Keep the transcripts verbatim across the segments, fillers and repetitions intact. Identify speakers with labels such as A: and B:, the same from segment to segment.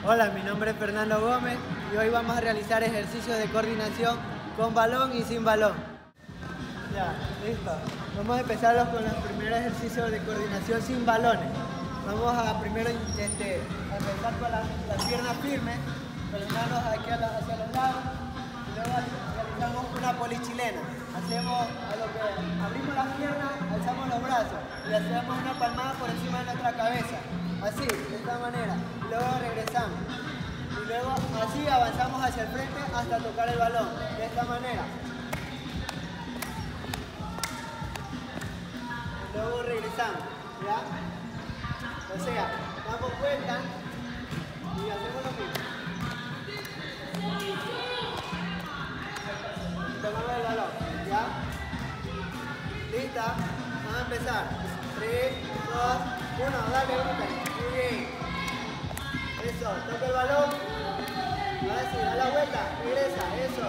A: Hola, mi nombre es Fernando Gómez y hoy vamos a realizar ejercicios de coordinación con balón y sin balón. Ya, listo. Vamos a empezar con los primeros ejercicios de coordinación sin balones. Vamos a primero este, a empezar con las, las piernas firmes, con las manos aquí a la, hacia los lados. Y luego realizamos una polichilena. Hacemos a lo que abrimos las piernas, alzamos los brazos y hacemos una palmada por encima de nuestra cabeza. Así, de esta manera. Y luego regresamos. Y luego así avanzamos hacia el frente hasta tocar el balón. De esta manera. Y luego regresamos. ¿Ya? O sea, damos vuelta y hacemos lo mismo. Tomamos el balón. ¿Ya? ¿Lista? Vamos a empezar. tres, dos, uno. Dale, ahorita. Muy bien. Eso. Toca el balón. Ahora sí, da la vuelta. Regresa. Eso.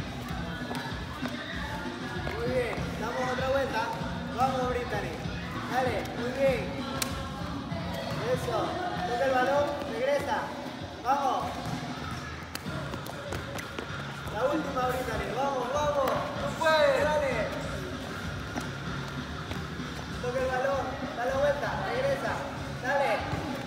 A: Muy bien. Damos otra vuelta. Vamos, Brittany. Dale. Muy bien. Eso. Toca el balón. Regresa. Vamos. La última, Brittany. Vamos, vamos. Tú puedes. Dale. Toca el balón. Da la vuelta. Regresa. Dale.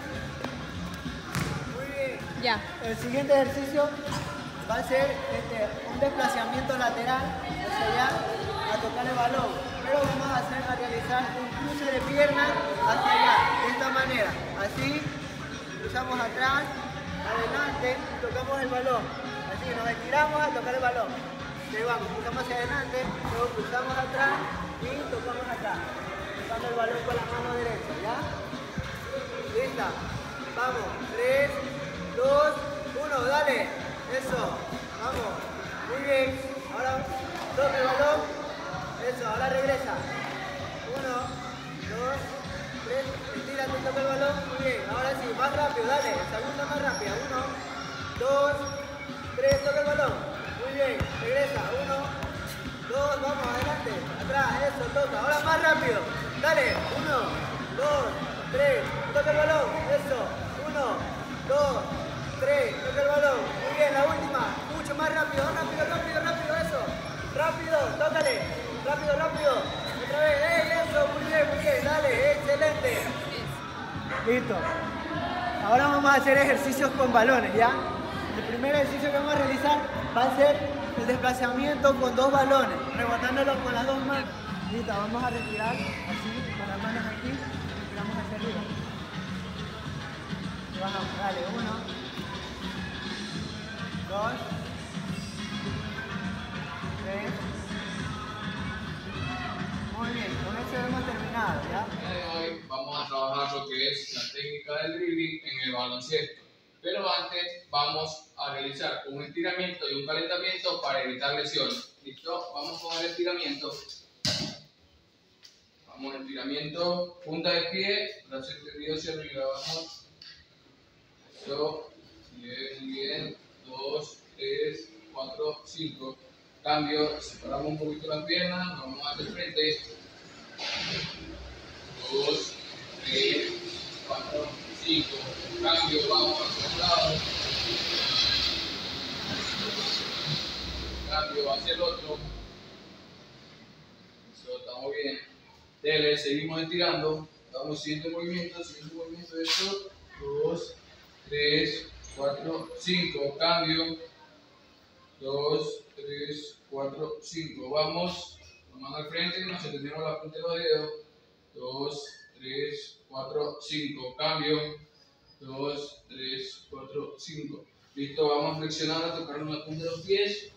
A: Muy bien.
B: Ya.
A: El siguiente ejercicio va a ser este, un desplazamiento lateral hacia allá a tocar el balón. Pero vamos a hacer a realizar un cruce de piernas hacia allá, de esta manera. Así, cruzamos atrás, adelante y tocamos el balón. Así, nos estiramos a tocar el balón. Ahí vamos, cruzamos hacia adelante, luego cruzamos atrás y tocamos acá. Tocando el balón con la mano derecha, ¿ya? Lista. Vamos, tres, dos, uno, dale. Eso, vamos. Muy bien. Ahora toca el balón. Eso, ahora regresa. Uno, dos, tres, estírate, toca el balón. Muy bien, ahora sí, más rápido, dale. Segunda más rápida. Uno, dos, tres, toca el balón. Muy bien, regresa. Uno, dos, vamos, adelante. Atrás, eso, toca. Ahora más rápido. Dale. Uno, dos, tres, toca el balón. Eso. Uno, dos, tres, toca el balón. Muy bien, la última. Mucho más rápido, rápido, rápido, rápido, eso. Rápido, tócale. Rápido, rápido. Otra vez, ¡ey! Eso, muy bien, muy bien. Dale, excelente. Listo. Ahora vamos a hacer ejercicios con balones, ¿ya? El primer ejercicio que vamos a realizar va a ser el desplazamiento con dos balones, rebotándolo con las dos manos. Listo, vamos a retirar así, con las manos aquí, y tiramos hacia arriba. Y bajamos, dale, uno, dos, tres. Muy bien, con eso hemos terminado, ¿ya?
C: Hoy vamos a trabajar lo que es la técnica del dribbling en el baloncesto. Pero antes vamos a realizar un estiramiento y un calentamiento para evitar lesiones. ¿Listo? Vamos con el estiramiento. Vamos al estiramiento, punta de pie, brazo extendido hacia arriba, vamos. Eso, bien, muy bien. Dos, tres, cuatro, cinco. Cambio, separamos un poquito las piernas, vamos hacia el frente. Dos, tres, cuatro, cinco. Cambio, vamos hacia el lado. Cambio hacia el otro. Eso, estamos bien. Dele, seguimos estirando. Damos siguiente movimiento, siguiente movimiento de esto. Dos, tres, cuatro, cinco. Cambio. Dos, tres, cuatro, cinco. Vamos. Vamos al frente, nos extendemos la punta de los dedos. Dos, tres, cuatro, cinco. Cambio. Dos, tres, cuatro, cinco. Listo, vamos a flexionar a tocarnos la punta de los pies.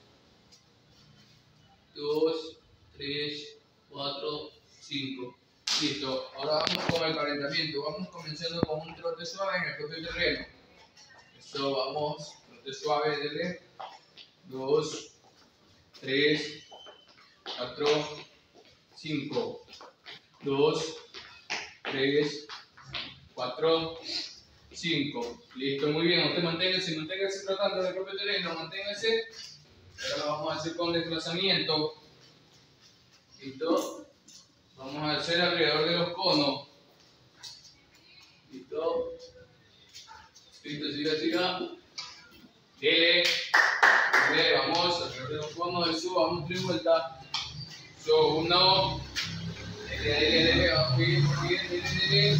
C: Dos, tres, cuatro, cinco. Listo, ahora vamos con el calentamiento. Vamos comenzando con un trote suave en el propio terreno. Eso, vamos, trote suave, dele. Dos, tres, cuatro, cinco. Dos, tres, cuatro, cinco. Listo, muy bien. Usted manténgase, manténgase tratando del propio terreno, manténgase. Ahora lo vamos a hacer con desplazamiento. Listo. Vamos a hacer alrededor de los conos. Listo. Listo, siga, siga. Dele. Dele, vamos. Vamos del sub, vamos tres vueltas. So, uno. Dele, dele, dele. Vamos bien, muy bien. Dele, dele.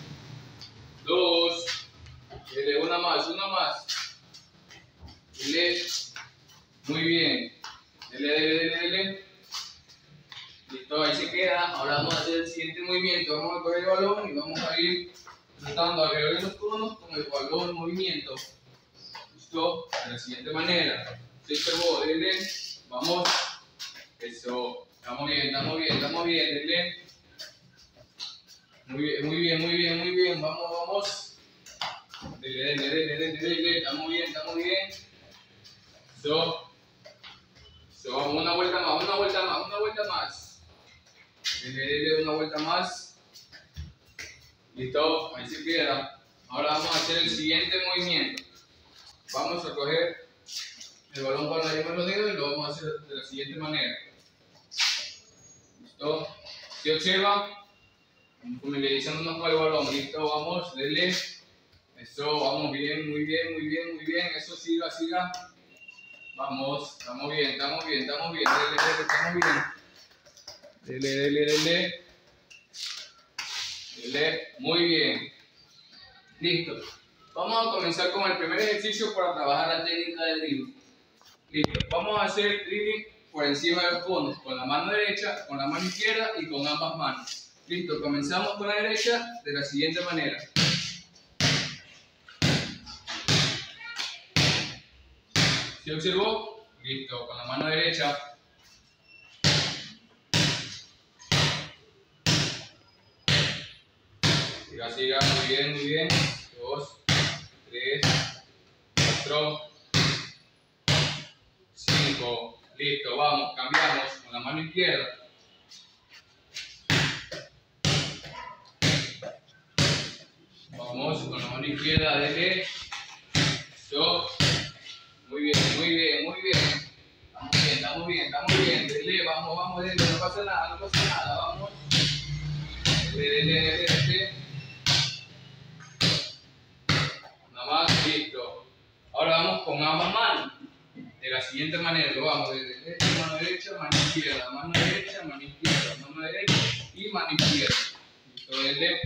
C: Dos. Dele, una más, una más. Dele. Muy bien. Dele, dele, dele, dele. Listo, ahí se queda. Ahora vamos a hacer el siguiente movimiento. Vamos a coger el balón y vamos a ir tratando alrededor de los conos con el balón en movimiento. Listo, de la siguiente manera. Se observó, dele. Vamos. Eso. Estamos bien, estamos bien, estamos bien. Dele. Muy bien, muy bien, muy bien, muy bien. Vamos, vamos. Dele, dele, dele, dele, dele. Estamos bien, estamos bien. Eso. Eso. Vamos una vuelta más, una vuelta más, una vuelta más. Dele, dele, una vuelta más. Listo, ahí se queda. Ahora vamos a hacer el siguiente movimiento. Vamos a coger el balón con la yema de los dedos y lo vamos a hacer de la siguiente manera. Listo. Si observa, familiarizándonos con el balón. Listo, vamos, dele. Eso, vamos bien, muy bien, muy bien, muy bien. Eso, siga, siga. Vamos, estamos bien, estamos bien, estamos bien. Dele, dele, estamos bien. Dele, dele, dele. Dele, muy bien. Listo. Vamos a comenzar con el primer ejercicio para trabajar la técnica del dribbling. Listo. Vamos a hacer dribbling por encima de los conos, con la mano derecha, con la mano izquierda y con ambas manos. Listo. Comenzamos con la derecha de la siguiente manera. ¿Sí observó? Listo. Con la mano derecha. Siga, siga, muy bien, muy bien. Dos, tres, cuatro, cinco. Listo, vamos, cambiamos con la mano izquierda. Vamos con la mano izquierda, dele. Eso. Muy bien, muy bien, muy bien. Estamos bien, estamos bien, estamos bien. Dele, vamos, vamos, dele, no pasa nada, no pasa nada, vamos. Dele, dele, dele, dele. Más, listo. Ahora vamos con ambas manos. De la siguiente manera, lo vamos desde derecha, mano derecha, mano izquierda, mano derecha, mano izquierda, mano derecha y mano izquierda. Listo, desde.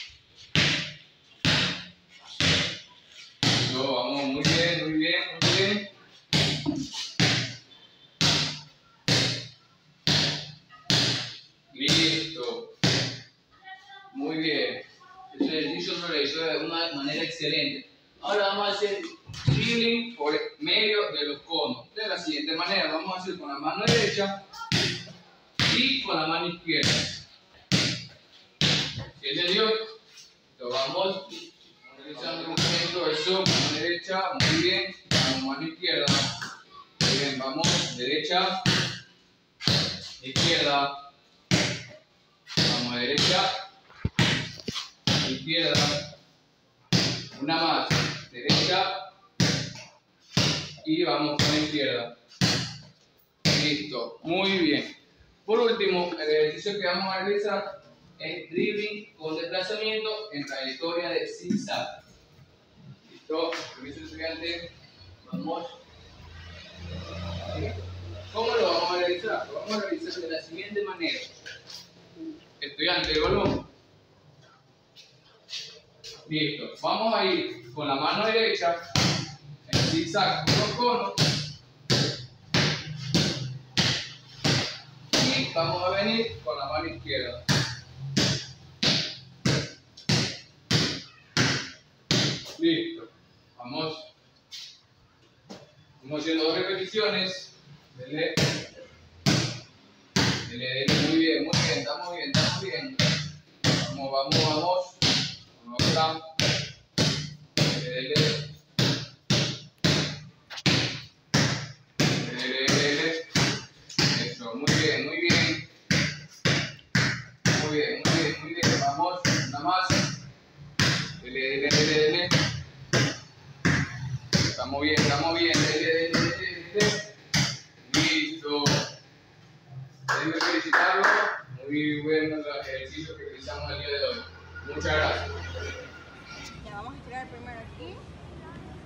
C: Listo, vamos, muy bien, muy bien, muy bien. Listo. Muy bien. Este ejercicio lo realizó de una manera excelente. Ahora vamos a hacer dribbling por medio de los conos. De la siguiente manera, vamos a hacer con la mano derecha y con la mano izquierda. ¿Sí entendió? Lo vamos realizando un movimiento, eso, mano derecha, muy bien, vamos, mano izquierda. Muy bien, vamos, derecha, izquierda, vamos, derecha, izquierda, una más. Derecha y vamos con la izquierda. Listo, muy bien. Por último, el ejercicio que vamos a realizar es dribbling con desplazamiento en trayectoria de zigzag. Listo, permiso estudiante, vamos. ¿Cómo lo vamos a realizar? Lo vamos a realizar de la siguiente manera. Estudiante, el balón. Listo, vamos a ir con la mano derecha en zigzag con los conos y vamos a venir con la mano izquierda. Listo, vamos, vamos haciendo dos repeticiones. Dele, dele, dele, muy bien, muy bien, estamos bien, estamos bien. Vamos, vamos, vamos. Vamos, dele, dele, dele. Eso, muy bien, muy bien. Muy bien, muy bien, muy bien. Vamos, una más. Dele, dele, dele, dele. Estamos bien, estamos bien. Dele, dele, dele, dele. Listo. Debo felicitarlo. Muy bueno el ejercicio que realizamos el día de hoy. Muchas gracias.
B: Ya vamos a estirar primero aquí.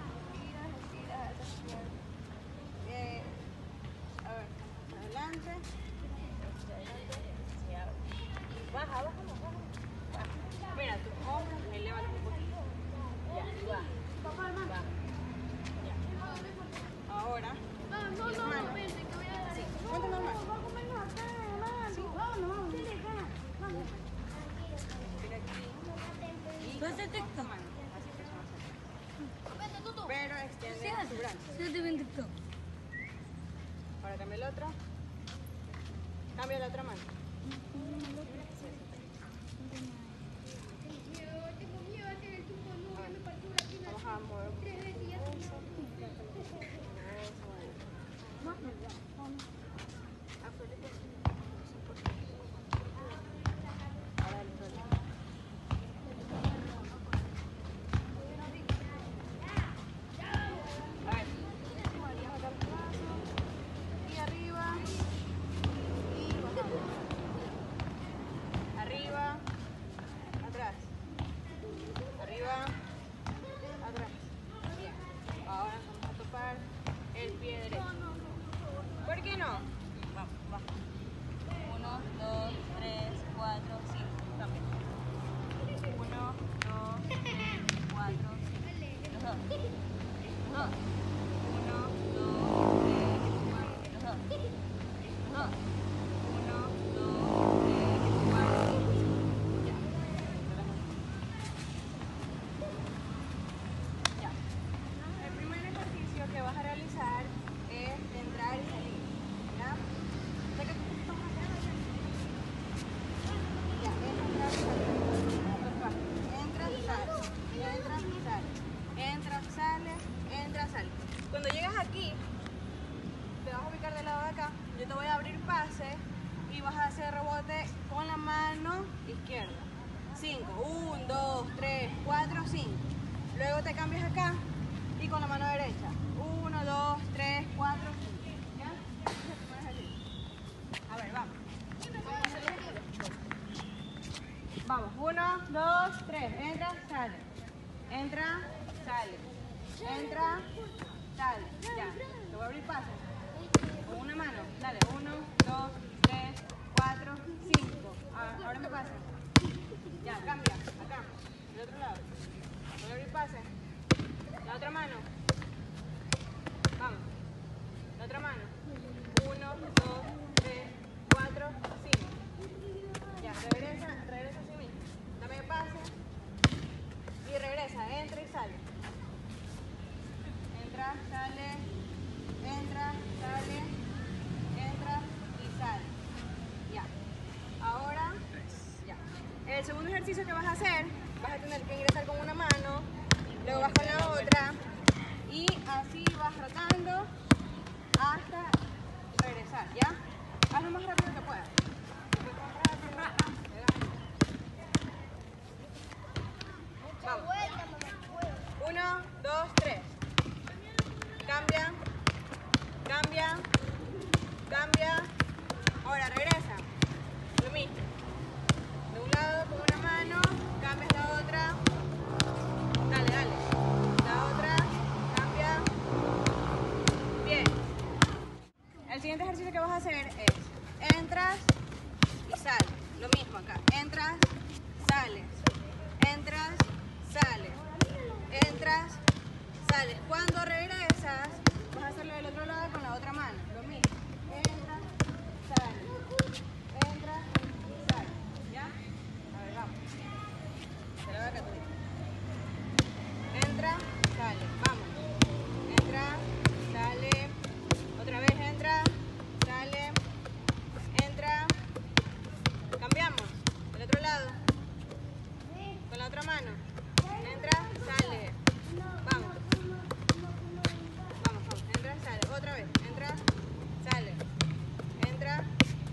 B: Bien. A ver, adelante. Baja, baja, baja. Baja. Mira, tus hombros, elévalos un poquito. Ya, va. Va. Ya. Ahora.
D: No, no, no, vente, que voy a dar.
B: Sí, ponte normal. Sí. Mira aquí. Y con tu mano. Así que son así. Pero extiende tu brazo.
D: Sí, te ven TikTok.
B: Ahora cambia el otro. Cambia la otra mano. Vamos a mover un poquito. Ahora el otro lado. A ver. Y arriba. Y bajamos. Arriba. Atrás. Arriba. Atrás. Bien. Ahora vamos a topar el pie derecho. ¿Por qué no? Vamos, vamos. Uno, dos, tres, cuatro, cinco. Cambia. Uno, dos, tres, cuatro, cinco. Los dos. Los dos. Uno, dos, tres, cuatro. Los dos. Los dos. Uno, dos, tres, cuatro. Ya. Ya. El primer ejercicio que vas a realizar es entrar y salir. ¿Ya? Sé que tú estás acá. Ya, es entrar y salir. Entra y sale. Entra y sale. Entra, sale, entra, sale. Cuando llegas aquí, te vas a ubicar del lado de acá. Yo te voy a abrir pase y vas a hacer rebote con la mano izquierda. cinco. uno, dos, tres, cuatro, cinco. Luego te cambias acá y con la mano derecha. uno, dos, tres, cuatro, cinco. ¿Ya? Te pones así. A ver, vamos. Vamos. uno, dos, tres. Entra, sale. Entra, sale. Entra, sale. Ya. Te voy a abrir pases. Con una mano. Dale. uno, dos, tres, cuatro, cinco. Ahora me pasa. Ya, cambia. Acá. Del otro lado. Voy a abrir pase. La otra mano. Vamos. La otra mano. uno, dos, tres, cuatro, cinco. Ya, regresa, regresa hacia mí. Dame el pase. Y regresa, entra y sale. Entra, sale, entra, sale, entra y sale. Ya. Ahora, ya. El segundo ejercicio que vas a hacer, vas a tener que ingresar con una mano, luego vas con la otra y así vas rotando hasta regresar, ¿ya? Haz lo más rápido que puedas. Vamos. Uno, dos, tres. Cambia, cambia, cambia. Ahora regresa. Lo mismo. De un lado con una mano, cambias la otra. Dale, dale. La otra, cambia. Bien. El siguiente ejercicio que vas a hacer es entras y sales. Lo mismo acá. Entras, sales. Entras, sales. Entras, sales. Cuando regresas, vas a hacerlo del otro lado con la otra mano. Lo mismo. Entras, sales. Entras, sales. ¿Ya? A ver, vamos. Se la va acá tú. Entra, sale. Vamos. Entra, sale. Otra vez entra, sale. Entra. Cambiamos. Del otro lado. Con la otra mano. Entra, sale. Vamos. Vamos, vamos. Entra, sale. Otra vez. Entra, sale. Entra.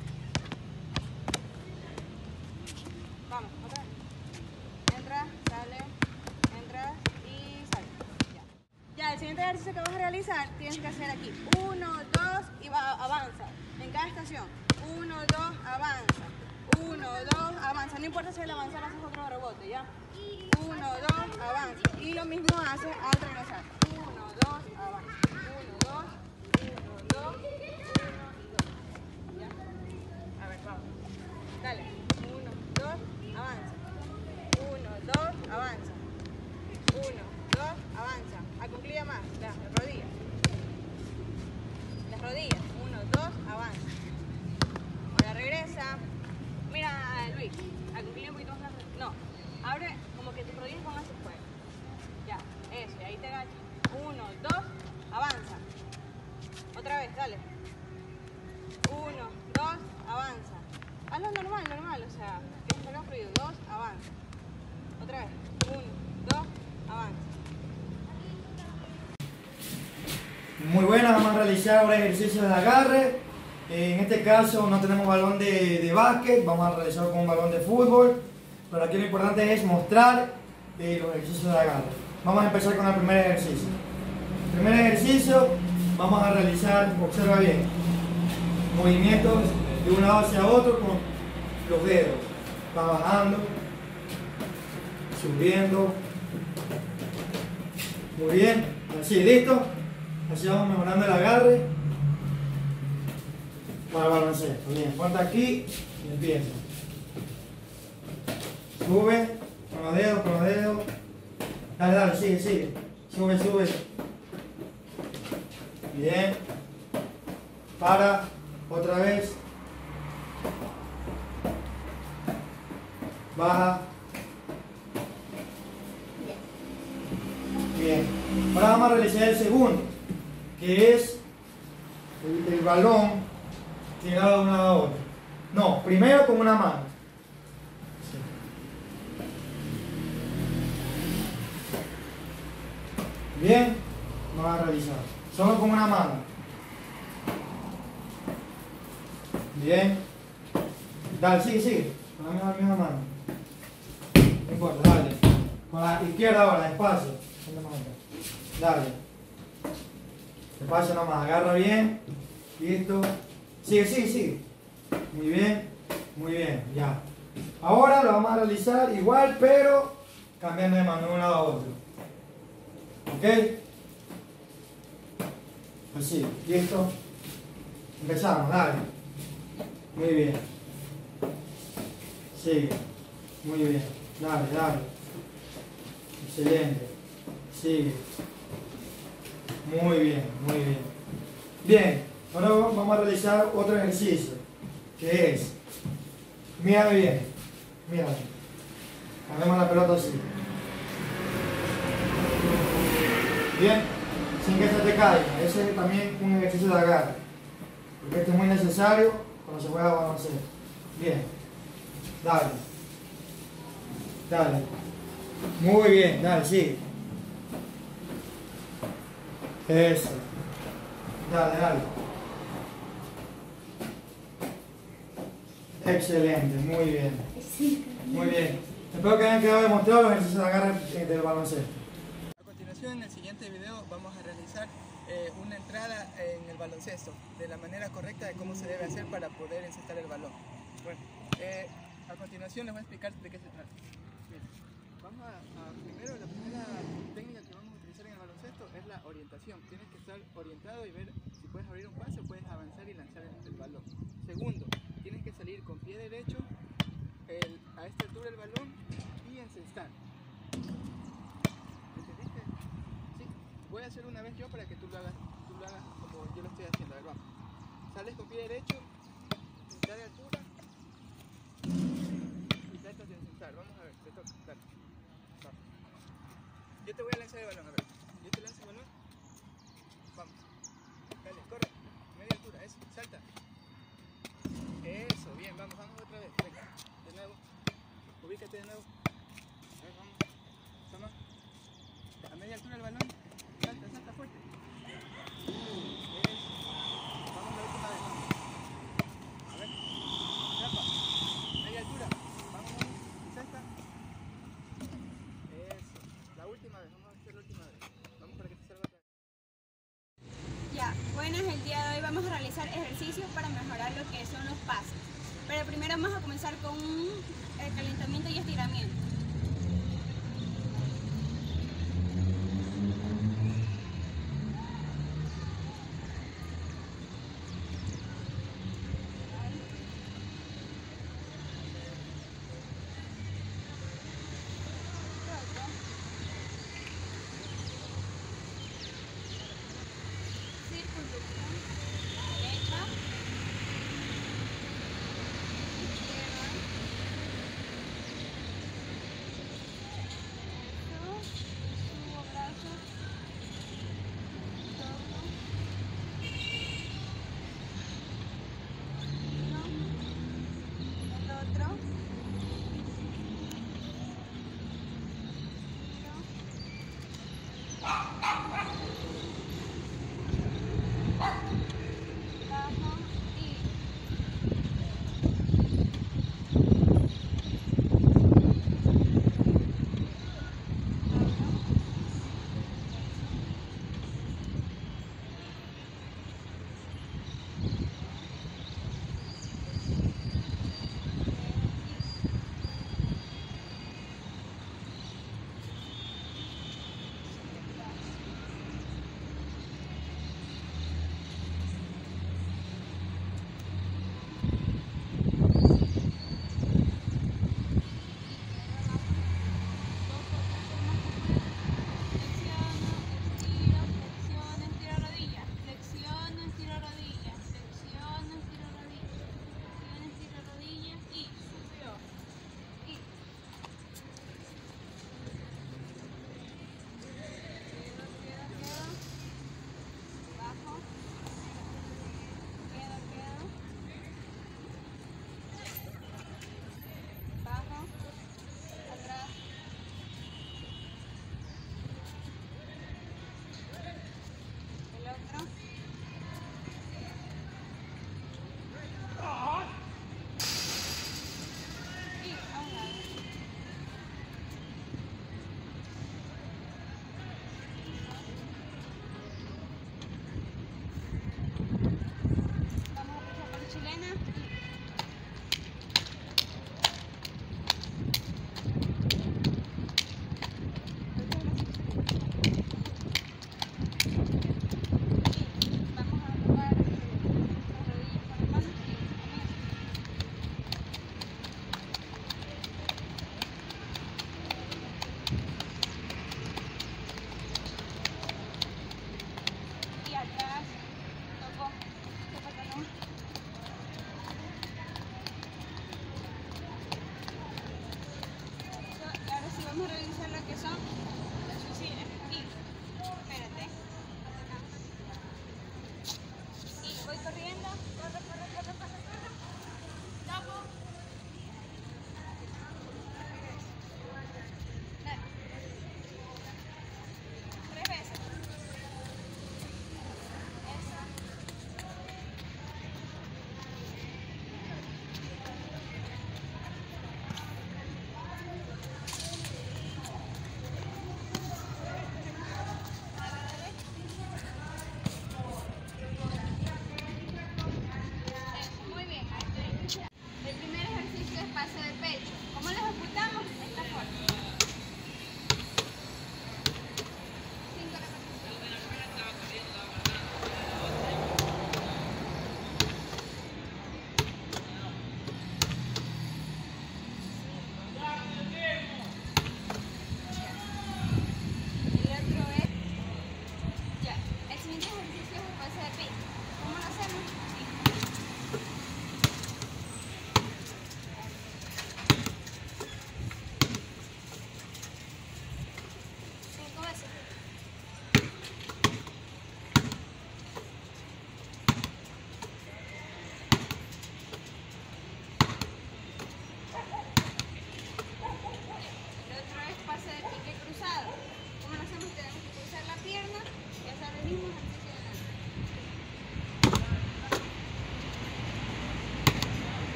B: Vamos, otra vez. Entra, sale. Entra y sale. Ya. Ya, el siguiente ejercicio que vas a realizar tienes que hacer aquí. Uno, dos y va, avanza. En cada estación. Uno, dos, avanza. Uno, dos, avanza. No importa si al avanzar haces otro rebote, ¿ya? Uno, dos, avanza. Y lo mismo haces al regresar. Uno, dos, avanza. Uno, dos, uno, dos, uno, dos. ¿Ya? A ver, vamos. Dale. Uno, dos, avanza. Uno, dos, avanza. Uno, dos, avanza. Aconclilla más. Las rodillas. Las rodillas. Uno, dos, avanza. Ahora regresa. Mira, Luis, aconclilla un poquito más. No, abre como que tus rodillas pongan sus juegos. Ya, eso, y ahí te agachas. Uno, dos, avanza. Otra vez, dale. Uno, dos, avanza. Hazlo normal, normal, o sea, que salga fluido. Dos, avanza. Otra vez. Uno, dos, avanza.
E: Muy buena, vamos a realizar ahora ejercicios de agarre. En este caso no tenemos balón de, de básquet, vamos a realizarlo con un balón de fútbol. Pero aquí lo importante es mostrar eh, los ejercicios de agarre. Vamos a empezar con el primer ejercicio. El primer ejercicio vamos a realizar, observa bien, movimientos de un lado hacia otro con los dedos. Va bajando, subiendo. Muy bien, así, ¿listo? Así vamos mejorando el agarre para el baloncesto. Bien, ponte aquí y empieza. Sube con los dedos, con los dedos. Dale, dale, sigue, sigue. Sube, sube. Bien. Para, otra vez. Baja. Bien. Ahora vamos a realizar el segundo, que es el, el balón tirado de una a otra. No, primero con una mano. Sí. Bien, vamos a realizar. Solo con una mano. Bien. Dale, sigue, sigue. Con la misma, misma mano. No importa, dale. Con la izquierda ahora, despacio. Dale. Despacio nomás, agarra bien. Listo. Sigue, sigue, sigue. Muy bien, muy bien, ya. Ahora lo vamos a realizar igual, pero cambiando de mano de un lado a otro. ¿Ok? Así, listo. Empezamos, dale. Muy bien. Sigue. Muy bien. Dale, dale. Excelente. Sigue. Muy bien, muy bien. Bien, ahora vamos a realizar otro ejercicio, que es, mírame bien, mírame. Hagamos la pelota así. Bien, sin que se te caiga. Ese es también un ejercicio de agarre, porque este es muy necesario cuando se juega baloncesto. Bien, dale. Dale. Muy bien, dale, sigue. Eso. Dale, dale. Excelente, muy bien. Muy bien. Espero que hayan quedado demostrados los ejercicios de agarre del baloncesto.
F: A continuación, en el siguiente video, vamos a realizar eh, una entrada en el baloncesto de la manera correcta de cómo se debe hacer para poder encestar el balón. Bueno, eh, a continuación les voy a explicar de qué se trata. Miren, vamos a, a primero, la primera técnica que vamos a utilizar en el baloncesto es la orientación. Tienes que estar orientado y ver si puedes abrir un pase o puedes avanzar y lanzar el, el balón. Segundo, tienes que salir con pie derecho el, a esta altura el balón y encestar. ¿Entendiste? Sí. Voy a hacer una vez yo para que tú lo hagas, tú lo hagas como yo lo estoy haciendo. A ver, vamos. Sales con pie derecho, mitad de altura y tratas de encestar. Vamos a ver, te toca. Dale. Vamos. Yo te voy a lanzar el balón, a ver. Yo te lanzo el balón. Vamos. Dale, corre. Media altura, eso. Salta. Eso, bien, vamos, vamos otra vez. Venga, de nuevo. Ubícate de nuevo. A ver, vamos. Toma. A media altura el balón. Salta, salta fuerte. Eso. Vamos a la última vez, vamos. A ver. Trampa. Media altura. Vamos, vamos. Y salta. Eso. La última vez, vamos a hacer la última vez. Vamos para que te salga otra vez.
G: Ya, buenas, el día de hoy vamos a realizar ejercicios para mejorar lo que son los pases.
B: Pero primero vamos a comenzar con el calentamiento y estiramiento.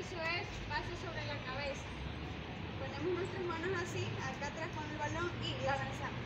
B: ejercicio es pase sobre la cabeza. Ponemos nuestras manos así, acá atrás con el balón y la lanzamos.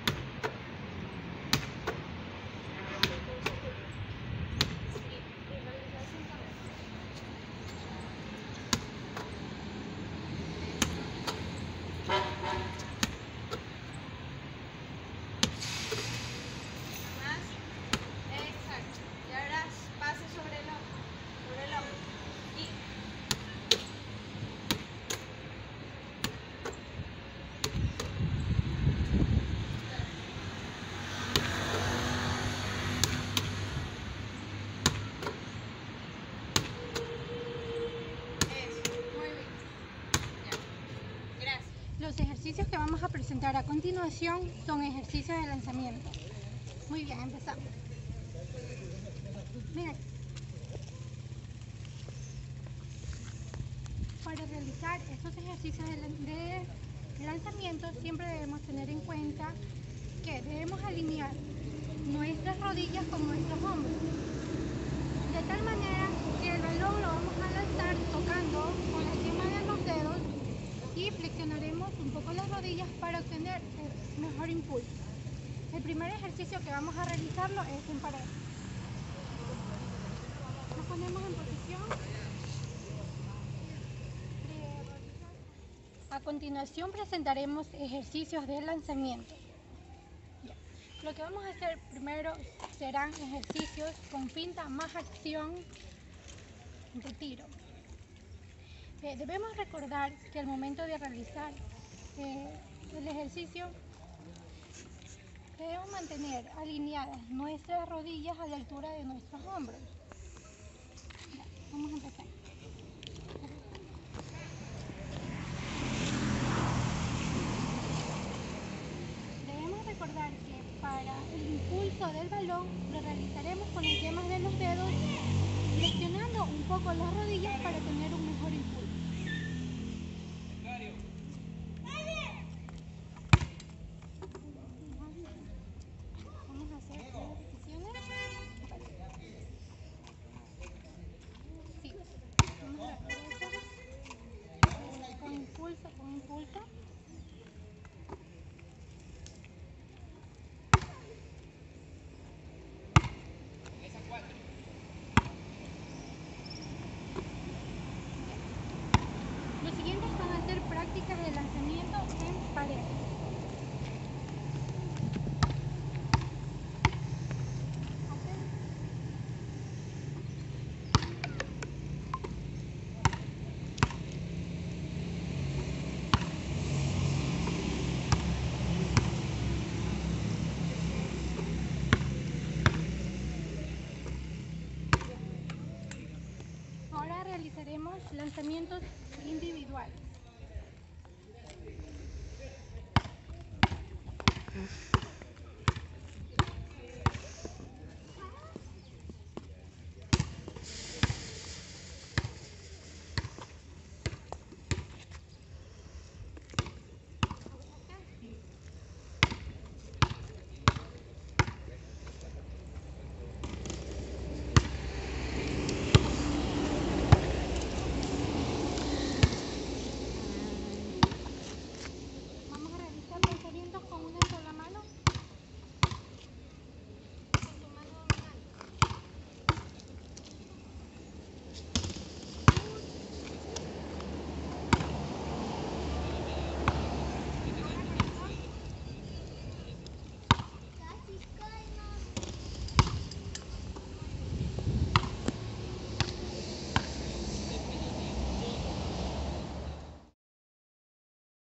G: Los ejercicios que vamos a presentar a continuación son ejercicios de lanzamiento. Muy bien, empezamos. Miren. Para realizar estos ejercicios de lanzamiento siempre debemos tener en cuenta que debemos alinear nuestras rodillas con nuestros hombros. De tal manera que el balón lo vamos a lanzar tocando con la yema de los dedos y flexionaremos un poco las rodillas para obtener el mejor impulso. El primer ejercicio que vamos a realizarlo es en pared. Nos ponemos en posición. A continuación presentaremos ejercicios de lanzamiento. Lo que vamos a hacer primero serán ejercicios con finta más acción, retiro. Eh, debemos recordar que al momento de realizar eh, el ejercicio debemos mantener alineadas nuestras rodillas a la altura de nuestros hombros. Ya, vamos a empezar. Debemos recordar que para el impulso del balón lo realizaremos con las yemas de los dedos, flexionando un poco las rodillas para tener un mejor impulso. Vamos a hacer tres repeticiones. Sí, vamos a hacer eso. Con impulso, con impulso. Los siguientes van a ser prácticas de lanzamiento en pared. Ahora realizaremos lanzamientos individuales.